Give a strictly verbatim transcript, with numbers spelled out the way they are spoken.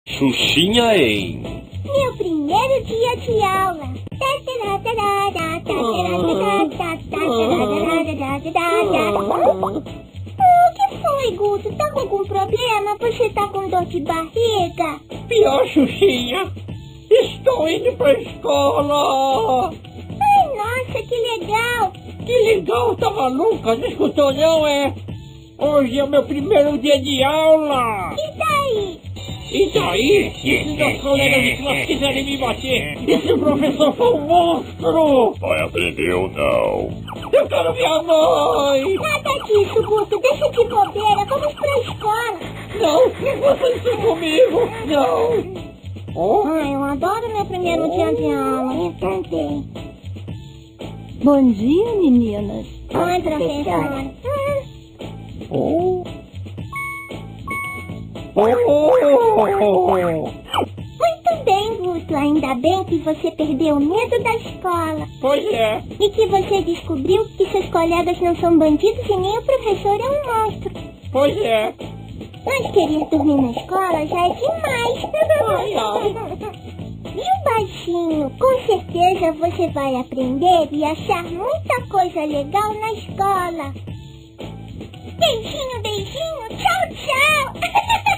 Xuxinha em Meu primeiro dia de aula. O que foi, Guto? Tá com algum problema? Você tá com dor de barriga? Pior, Xuxinha. Estou indo pra escola. Ai, nossa, que legal. Que legal, tá maluca? Não escutou não, é? Hoje é o meu primeiro dia de aula. E daí? E daí? Se meus colegas de classe quiserem me bater, esse professor foi um monstro. Vai aprender ou não? Eu quero minha mãe. Nada disso, Guto. Deixa de bobeira. Vamos pra escola. Não, não faça isso comigo. Não. Oh. Ai, eu adoro meu primeiro Oh. dia de aula. Eu também. Bom dia, meninas. Oi, professora. Oh. Oh. Muito bem, Guto. Ainda bem que você perdeu o medo da escola. Pois é. E que você descobriu que seus colegas não são bandidos e nem o professor é um monstro. Pois é. Mas querer dormir na escola já é demais. Ai, ai. Viu, baixinho? Com certeza você vai aprender e achar muita coisa legal na escola. Beijinho, beijinho. Tchau, tchau.